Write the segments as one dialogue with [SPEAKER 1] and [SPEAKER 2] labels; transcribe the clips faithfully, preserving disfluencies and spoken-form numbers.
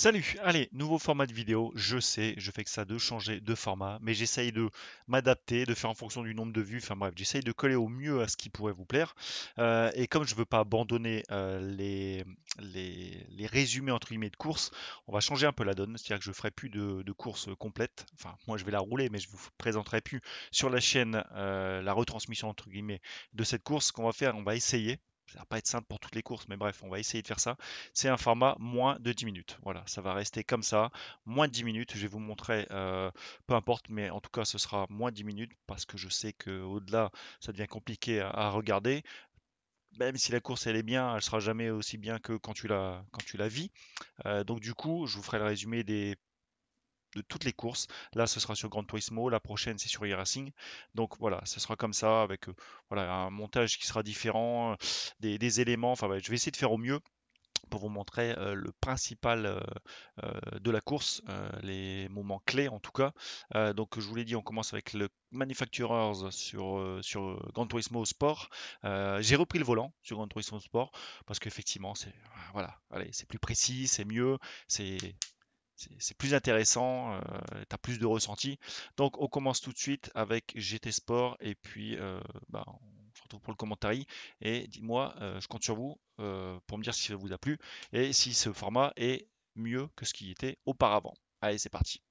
[SPEAKER 1] Salut, allez, nouveau format de vidéo. Je sais, je fais que ça de changer de format, mais j'essaye de m'adapter, de faire en fonction du nombre de vues. Enfin bref, j'essaye de coller au mieux à ce qui pourrait vous plaire. Euh, et comme je veux pas abandonner euh, les, les, les résumés entre guillemets de courses, on va changer un peu la donne. C'est-à-dire que je ferai plus de, de courses complètes. Enfin, moi je vais la rouler, mais je vous présenterai plus sur la chaîne euh, la retransmission entre guillemets de cette course. Ce qu'on va faire, on va essayer. Ça va pas être simple pour toutes les courses, mais bref, on va essayer de faire ça. C'est un format moins de dix minutes. Voilà, ça va rester comme ça, moins de dix minutes. Je vais vous montrer, euh, peu importe, mais en tout cas, ce sera moins de dix minutes parce que je sais qu'au-delà, ça devient compliqué à, à regarder. Même si la course elle est bien, elle sera jamais aussi bien que quand tu la, quand tu la vis. Euh, donc du coup, je vous ferai le résumé des de toutes les courses. Là, ce sera sur Gran Turismo, la prochaine c'est sur e-Racing. Donc voilà, ce sera comme ça avec euh, voilà un montage qui sera différent, euh, des, des éléments. Enfin, ouais, je vais essayer de faire au mieux pour vous montrer euh, le principal euh, euh, de la course, euh, les moments clés en tout cas. Euh, donc je vous l'ai dit, on commence avec le Manufacturers sur, euh, sur Gran Turismo Sport. Euh, j'ai repris le volant sur Gran Turismo Sport parce qu'effectivement c'est voilà, allez, c'est plus précis, c'est mieux, c'est c'est c'est plus intéressant, euh, tu as plus de ressenti. Donc on commence tout de suite avec G T Sport et puis euh, bah, on se retrouve pour le commentaire. Et dis-moi, euh, je compte sur vous euh, pour me dire si ça vous a plu et si ce format est mieux que ce qui était auparavant. Allez, c'est parti.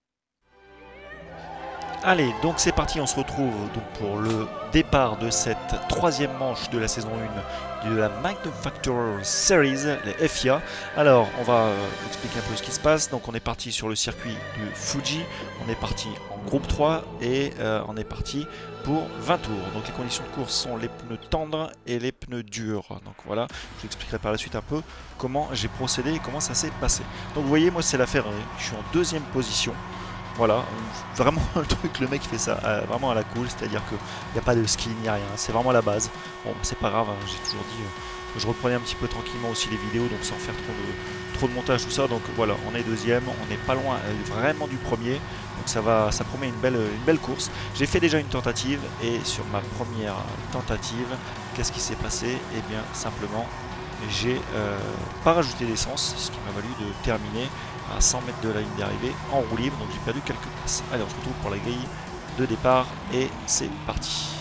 [SPEAKER 1] Allez, donc c'est parti, on se retrouve donc pour le départ de cette troisième manche de la saison un de la Manufacturer Series, les F I A. Alors, on va euh, expliquer un peu ce qui se passe. Donc, on est parti sur le circuit de Fuji, on est parti en groupe trois et euh, on est parti pour vingt tours. Donc, les conditions de course sont les pneus tendres et les pneus durs. Donc, voilà, je vous expliquerai par la suite un peu comment j'ai procédé et comment ça s'est passé. Donc, vous voyez, moi, c'est la Ferrari. Je suis en deuxième position. Voilà, vraiment le truc, le mec fait ça euh, vraiment à la cool, c'est-à-dire qu'il n'y a pas de ski, ni rien, c'est vraiment la base. Bon, c'est pas grave, hein, j'ai toujours dit euh, que je reprenais un petit peu tranquillement aussi les vidéos, donc sans faire trop de, trop de montage, tout ça. Donc voilà, on est deuxième, on n'est pas loin euh, vraiment du premier, donc ça va, ça promet une belle, une belle course. J'ai fait déjà une tentative, et sur ma première tentative, qu'est-ce qui s'est passé? Eh bien, simplement, j'ai euh, pas rajouté d'essence, ce qui m'a valu de terminer à cent mètres de la ligne d'arrivée en roue libre, donc j'ai perdu quelques places. Allez, on se retrouve pour la grille de départ et c'est parti.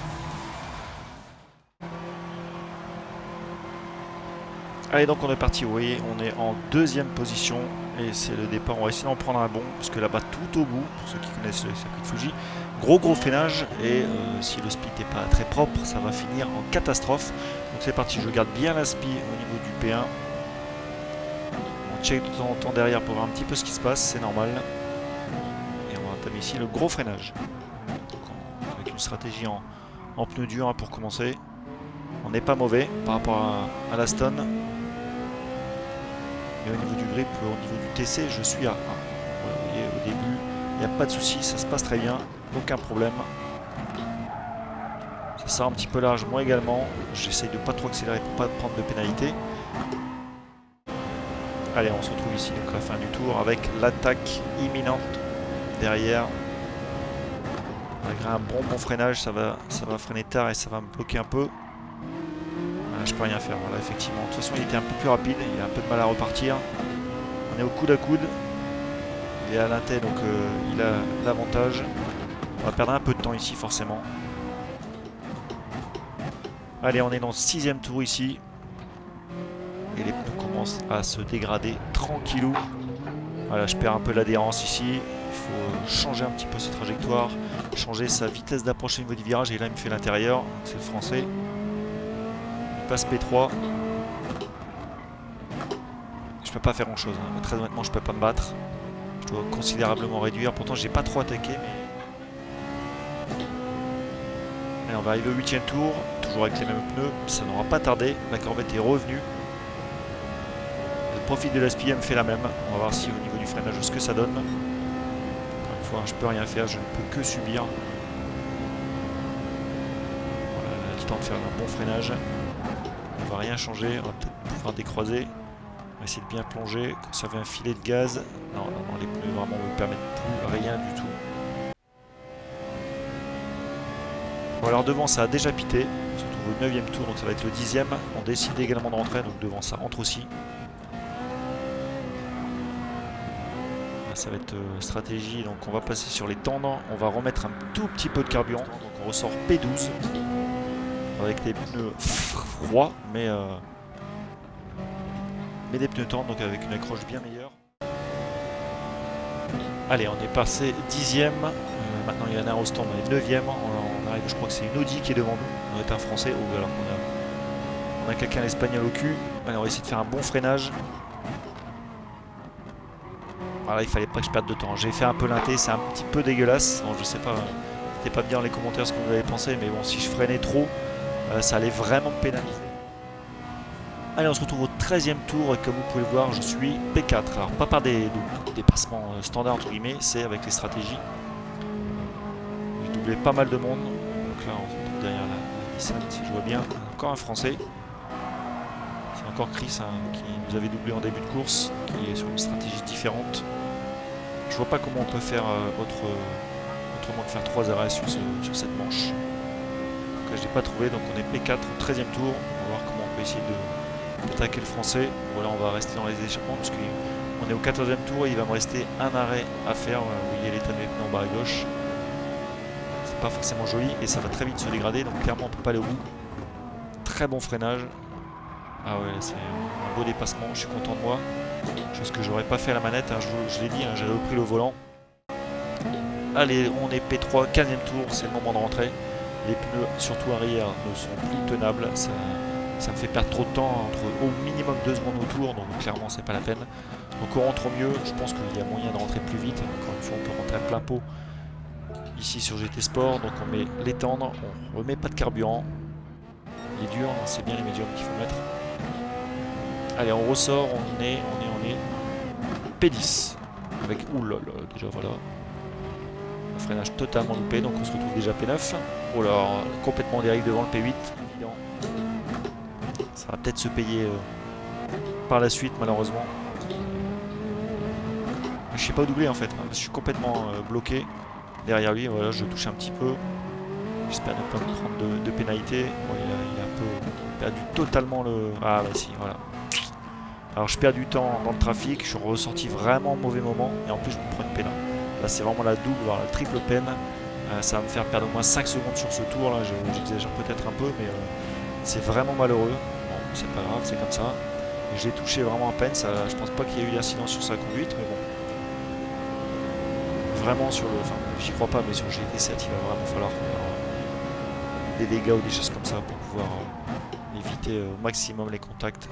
[SPEAKER 1] Allez, donc on est parti, vous voyez, on est en deuxième position et c'est le départ. On va essayer d'en prendre un bon, parce que là-bas tout au bout, pour ceux qui connaissent le circuit de Fuji, gros gros freinage et euh, si le split n'est pas très propre, ça va finir en catastrophe. Donc c'est parti, je garde bien la spi au niveau du P un. On check de temps en temps derrière pour voir un petit peu ce qui se passe, c'est normal. Et on va entamer ici le gros freinage. Donc on, avec une stratégie en, en pneu dur hein, pour commencer. On n'est pas mauvais par rapport à, à la Stone. Et au niveau du grip, au niveau du T C, je suis à un. Voilà, vous voyez, au début, il n'y a pas de souci, ça se passe très bien, aucun problème. Ça sort un petit peu large, moi également. J'essaye de pas trop accélérer pour pas prendre de pénalité. Allez, on se retrouve ici donc à la fin du tour avec l'attaque imminente derrière. Malgré un bon bon freinage, ça va, ça va freiner tard et ça va me bloquer un peu. Voilà, je peux rien faire, voilà, effectivement. De toute façon, il était un peu plus rapide, il a un peu de mal à repartir. On est au coude à coude. Il est à l'inté, donc euh, il a l'avantage. On va perdre un peu de temps ici, forcément. Allez, on est dans le sixième tour ici. Et les pneus commencent à se dégrader tranquillou. Voilà, je perds un peu l'adhérence ici. Il faut changer un petit peu ses trajectoires, changer sa vitesse d'approche au niveau du virage. Et là, il me fait l'intérieur. C'est le français. Il passe P trois. Je peux pas faire grand chose. Hein. Très honnêtement, je peux pas me battre. Je dois considérablement réduire. Pourtant, j'ai pas trop attaqué. Mais... Allez, on va arriver au huitième tour. Toujours avec les mêmes pneus. Ça n'aura pas tardé. La Corvette est revenue. Le profil de la S P M fait la même. On va voir si au niveau du freinage ce que ça donne. Encore une fois, je peux rien faire, je ne peux que subir. Voilà, on a le temps de faire un bon freinage. On va rien changer, on va peut-être pouvoir décroiser. On va essayer de bien plonger, conserver un filet de gaz. Non, non, non, les pneus vraiment ne me permettent plus rien du tout. Bon, alors devant ça a déjà pité. On se retrouve au neuvième tour, donc ça va être le dixième. On décide également de rentrer, donc devant ça rentre aussi. ça va être euh, stratégie. Donc on va passer sur les tendres. On va remettre un tout petit peu de carburant. Donc on ressort P douze. Avec des pneus froids, mais, euh, mais des pneus tendres, donc avec une accroche bien meilleure. Allez, on est passé dixième. Euh, maintenant il y en a un au stand, on est neuvième. On, on arrive, je crois que c'est une Audi qui est devant nous. On doit être un français. Ou alors on a, on a quelqu'un espagnol au cul. Allez, on va essayer de faire un bon freinage. Voilà, il fallait pas que je perde de temps. J'ai fait un peu l'inté, c'est un petit peu dégueulasse. Bon, je sais pas, c'était pas bien dans les commentaires ce que vous avez pensé, mais bon, si je freinais trop, euh, ça allait vraiment me pénaliser. Allez, on se retrouve au treizième tour et comme vous pouvez le voir, je suis P quatre. Alors, pas par des, des dépassements standards entre guillemets, c'est avec les stratégies. J'ai doublé pas mal de monde. Donc là, on se retrouve derrière la, la Nissan, si je vois bien. Encore un français. C'est encore Chris hein, qui nous avait doublé en début de course, qui est sur une stratégie différente. Je vois pas comment on peut faire euh, autre, euh, autrement que faire trois arrêts sur, ce, sur cette manche. Donc là, je n'ai pas trouvé, donc on est P quatre au treizième tour. On va voir comment on peut essayer d'attaquer le français. Voilà, on va rester dans les échappements parce qu'on est au quatorzième tour et il va me rester un arrêt à faire. Vous voyez l'état de mes pneus en bas à gauche. C'est pas forcément joli et ça va très vite se dégrader, donc clairement on peut pas aller au bout. Très bon freinage. Ah ouais, c'est un beau dépassement, je suis content de moi. Chose que j'aurais pas fait à la manette, hein, je, je l'ai dit, hein, j'avais repris le volant. Allez, on est P trois, quinzième tour, c'est le moment de rentrer. Les pneus, surtout arrière, ne sont plus tenables. Ça, ça me fait perdre trop de temps, entre au minimum deux secondes au tour, donc clairement c'est pas la peine. Donc on rentre au mieux, je pense qu'il y a moyen de rentrer plus vite. Encore une fois, on peut rentrer à plein pot ici sur G T Sport. Donc on met les tendres, on remet pas de carburant. Il est dur, hein, c'est bien les médiums qu'il faut mettre. Allez, on ressort, on est, on est, on est P dix. Avec, oulala, déjà voilà. Un freinage totalement loupé, donc on se retrouve déjà P neuf. Oh là, complètement dérive devant le P huit, évident. Ça va peut-être se payer euh, par la suite, malheureusement. Je sais pas où doubler en fait, hein, je suis complètement euh, bloqué derrière lui. Voilà, je touche un petit peu. J'espère ne pas me prendre de, de pénalité. Bon, il, a, il a un peu perdu totalement le... Ah bah si, voilà. Alors je perds du temps dans le trafic, je suis ressorti vraiment au mauvais moment et en plus je me prends une peine. Là c'est vraiment la double, voire la triple peine. Euh, ça va me faire perdre au moins cinq secondes sur ce tour là, j'exagère peut-être un peu mais euh, c'est vraiment malheureux. Bon, c'est pas grave, c'est comme ça. J'ai touché vraiment à peine, ça, je pense pas qu'il y ait eu d'incident sur sa conduite mais bon. Vraiment sur le... Enfin j'y crois pas mais sur G T sept il va vraiment falloir faire euh, des dégâts ou des choses comme ça pour pouvoir euh, éviter euh, au maximum les contacts.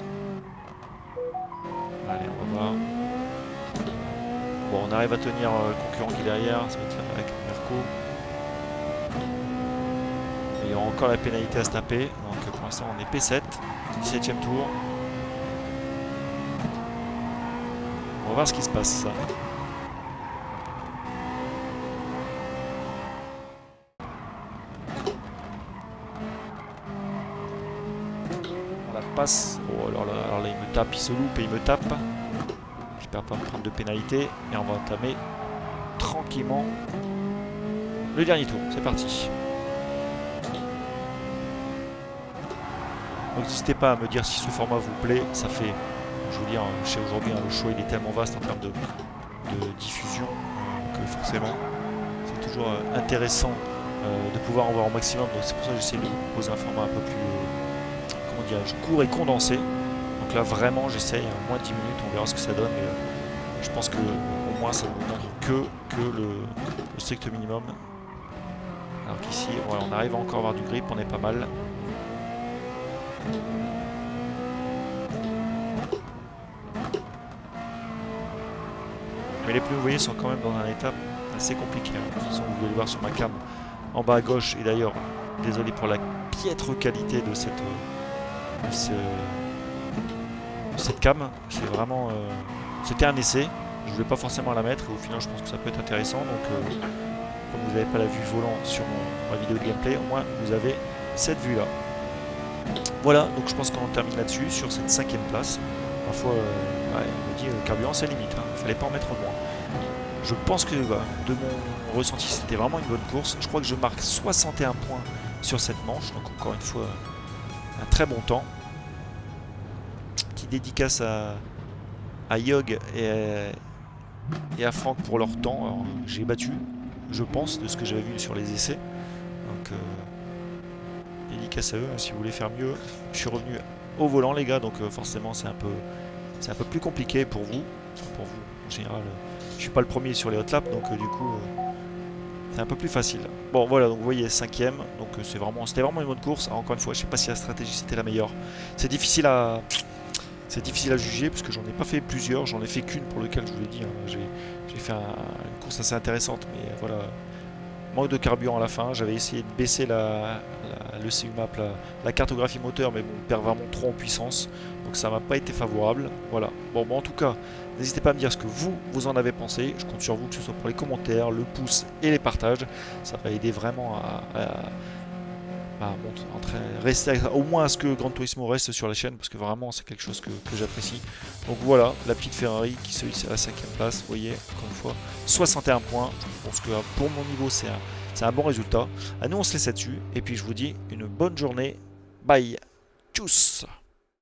[SPEAKER 1] Allez, on va voir. Bon, on arrive à tenir euh, le concurrent qui est derrière, ça va être avec Mirko. Et il y aura encore la pénalité à se taper. Donc pour l'instant, on est P sept, dix-septième tour. On va voir ce qui se passe. On la passe. Oh, alors là, alors là, il me tape, il se loupe et il me tape. J'espère pas me prendre de pénalité. Et on va entamer tranquillement le dernier tour. C'est parti. Donc n'hésitez pas à me dire si ce format vous plaît. Ça fait, je veux dire, je sais aujourd'hui, hein, le show il est tellement vaste en termes de, de diffusion euh, que forcément c'est toujours euh, intéressant euh, de pouvoir en voir au maximum. Donc c'est pour ça que j'essaie de vous proposer un format un peu plus euh, comment dirais-je, court et condensé. Donc là vraiment j'essaye euh, moins de dix minutes, on verra ce que ça donne. Mais euh, je pense que au moins ça vous montre que, que le, le strict minimum. Alors qu'ici voilà, on arrive à encore avoir du grip, on est pas mal. Mais les pneus, vous voyez, sont quand même dans un état assez compliqué. Hein. De toute façon, vous pouvez le voir sur ma cam en bas à gauche. Et d'ailleurs, désolé pour la piètre qualité de cette, de ce, de cette cam. C'est vraiment... Euh, c'était un essai. Je voulais pas forcément la mettre. Et au final, je pense que ça peut être intéressant. Donc, euh, comme vous n'avez pas la vue volant sur mon, ma vidéo de gameplay, au moins, vous avez cette vue-là. Voilà, donc je pense qu'on termine là-dessus, sur cette cinquième place. Parfois, euh, ouais, on me dit, le carburant, c'est limite. Hein. Il fallait pas en mettre moins. Je pense que bah, de mon ressenti, c'était vraiment une bonne course. Je crois que je marque soixante et un points sur cette manche. Donc encore une fois, un très bon temps. Petite dédicace à, à Yog et, et à Franck pour leur temps. J'ai battu, je pense, de ce que j'avais vu sur les essais. Donc, euh, dédicace à eux, hein, si vous voulez faire mieux. Je suis revenu au volant, les gars, donc euh, forcément, c'est un peu, c'est un peu plus compliqué pour vous. Pour vous, en général, euh, je suis pas le premier sur les hot laps, donc euh, du coup, euh, c'est un peu plus facile. Bon, voilà, donc vous voyez, cinquième, donc euh, c'est vraiment, c'était vraiment une bonne course. Alors, encore une fois, je sais pas si la stratégie c'était la meilleure. C'est difficile à, c'est difficile à juger parce que j'en ai pas fait plusieurs, j'en ai fait qu'une pour lequel je vous l'ai dit. Hein, j'ai fait un, une course assez intéressante, mais euh, voilà. Manque de carburant à la fin, j'avais essayé de baisser la, la- le C U map, la, la cartographie moteur, mais bon, on perd vraiment trop en puissance, donc ça m'a pas été favorable. Voilà. Bon, bon, en tout cas, n'hésitez pas à me dire ce que vous, vous en avez pensé. Je compte sur vous, que ce soit pour les commentaires, le pouce et les partages. Ça va aider vraiment à, à, à monter- entrer- rester à- au moins à ce que Gran Turismo reste sur la chaîne, parce que vraiment c'est quelque chose que, que j'apprécie. Donc voilà, la petite Ferrari qui se hisse à la cinquième place, vous voyez, encore une fois, soixante et un points. Je pense que pour mon niveau, c'est un, c'est un bon résultat. À nous, on se laisse là-dessus, et puis je vous dis une bonne journée. Bye, tchuss.